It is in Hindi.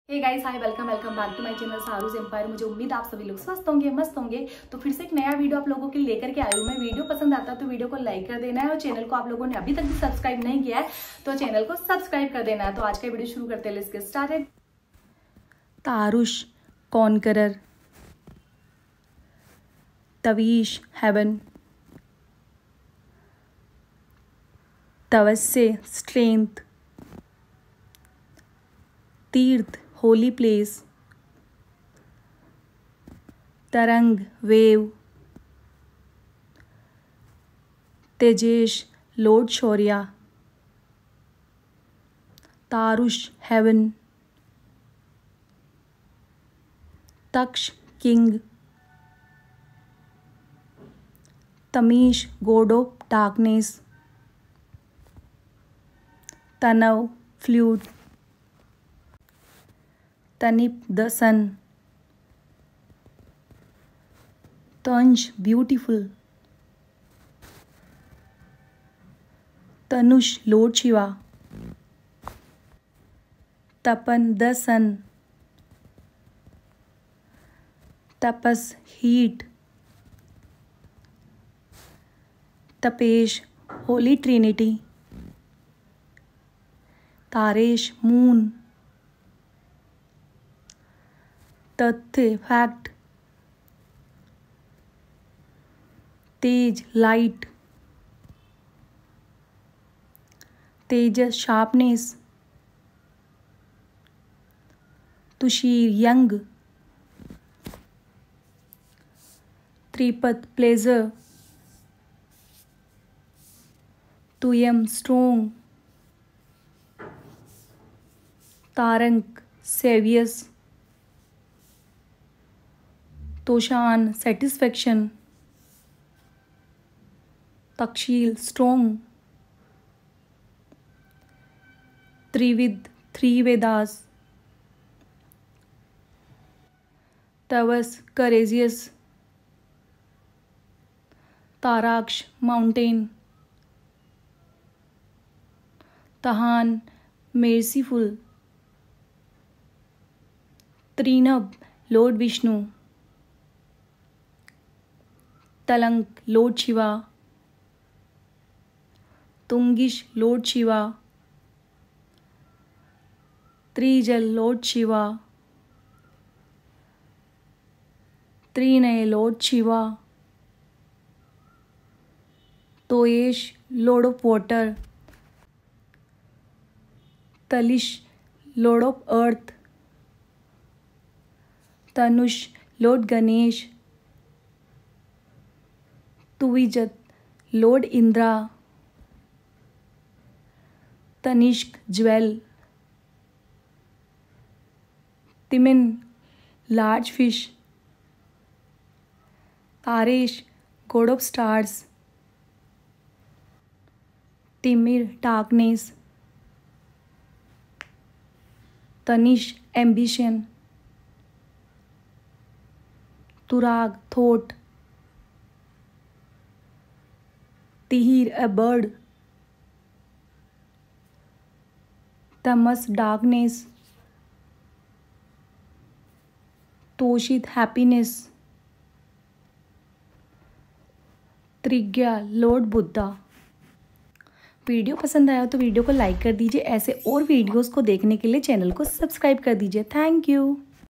Hey guys, hi, welcome back to my channel सारूज एम्पायर। मुझे उम्मीद आप सभी लोग स्वस्थ होंगे, मस्त होंगे। तो फिर से एक नया वीडियो आप लोगों के लिए लेकर के आई हूँ मैं। वीडियो पसंद आता है तो वीडियो को लाइक कर देना है, और चैनल को आप लोगों ने अभी तक भी सब्सक्राइब नहीं किया है तो चैनल को सब्सक्राइब कर देना है। तो आज का वीडियो शुरू करते हैं, let's get started. Tarush conqueror, Tavish heaven, Tavasse strength, Tirth holy place, Tarang wave, Tejesh lord Shaurya, Tarush heaven, Taksh king, Tamish god of darkness, Tanav flute, Tanip the sun, Tanj beautiful, Tanush lord Shiva, Tapan the sun, Tapas heat, Tapesh holy trinity, Taresh moon, Tathya fact, Tej light, Tejas sharpness, Tushir young, Tripat pleasure, Tuyam strong, Tarank सेवियस, Toshan satisfaction, Takshil strong, Trivid three Vedas, तवस courageous, Taraksh mountain, Tahan merciful, Trinabh lord Vishnu, Talank lord Shiva, Tungish lord Shiva, Trijal lord Shiva, Trinay lord Shiva, Toyesh lord of water, Talish lord of earth, Tanush lord Ganesh, Tuvijat lord Indra, Tanishk jewel, Timin large fish, Taresh god of stars, Timir darkness, Tanish ambition, Turag thought, Tihir a bird, Tamas darkness, Toshit happiness, Trigya lord Buddha. Video पसंद आया तो वीडियो को लाइक कर दीजिए। ऐसे और वीडियोस को देखने के लिए चैनल को सब्सक्राइब कर दीजिए। Thank you.